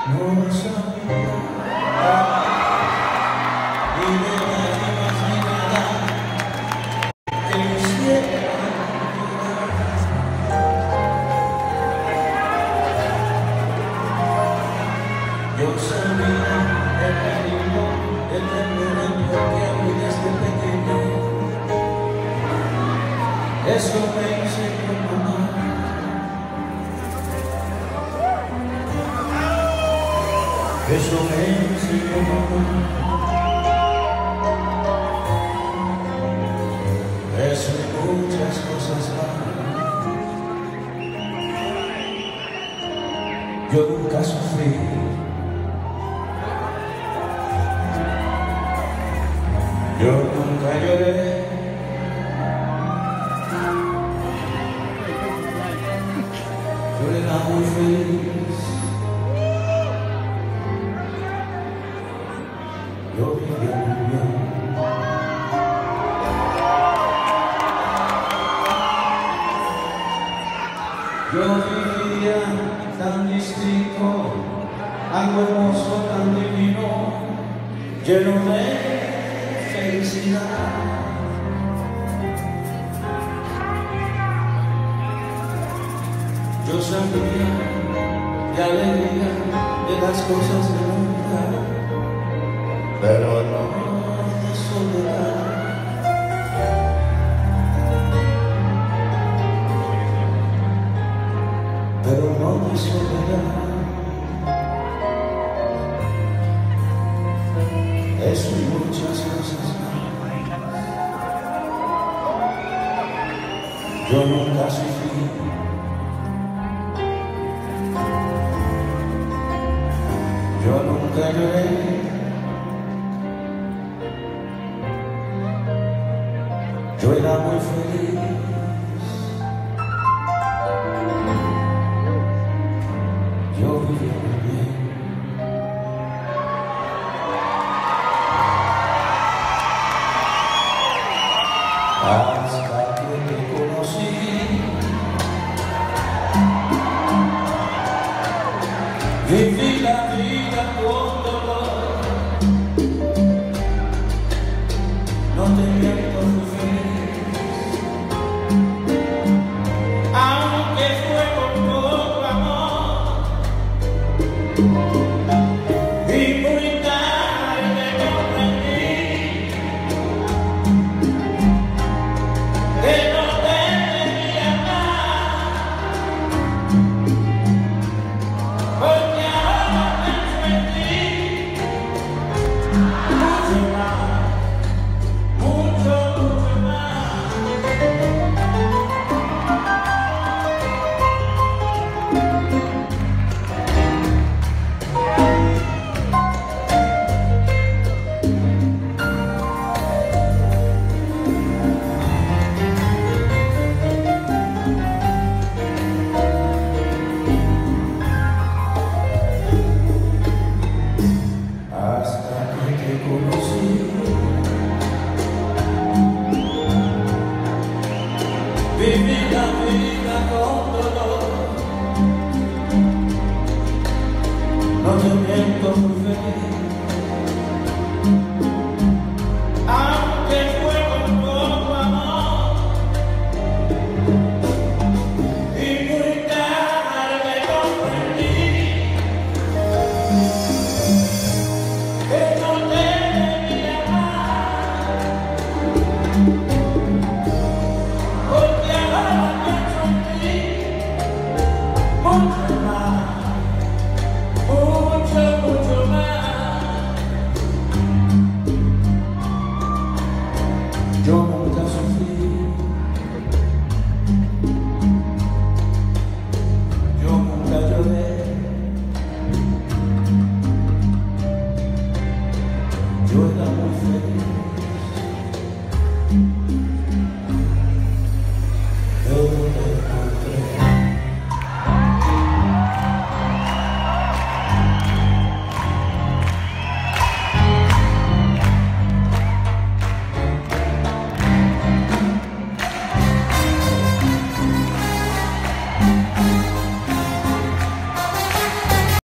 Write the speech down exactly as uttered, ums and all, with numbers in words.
No sabía ni de lágrimas ni nada que me hiciera llorar. Yo sabía el peligro de tener el que a mí desde pequeño. Eso me enseñó mamá. Eso me enseñó mamá. Eso y muchas cosas más. Yo nunca sufrí. Yo nunca lloré. Yo era muy feliz. Yo vivía muy bien. Yo vivía tan distinto, algo hermoso, tan divino, lleno de felicidad. Yo sabía de alegría de las cosas de nunca, pero no de soledad. Pero no de soledad. Eso y muchas cosas más. Yo nunca sufrí. Yo nunca lloré. Yo era muy feliz. Yo vivía muy bien. Hasta que te conocí. Viví la vida con dolor. No te miento, fui feliz. Aunque fue con poco amor. Y muy tarde comprendí que no te debía amar. Porque ahora pienso en ti. Mucho más, mucho, mucho más. Hasta que te conocí. Viví la vida con dolor. No te miento, muy feliz.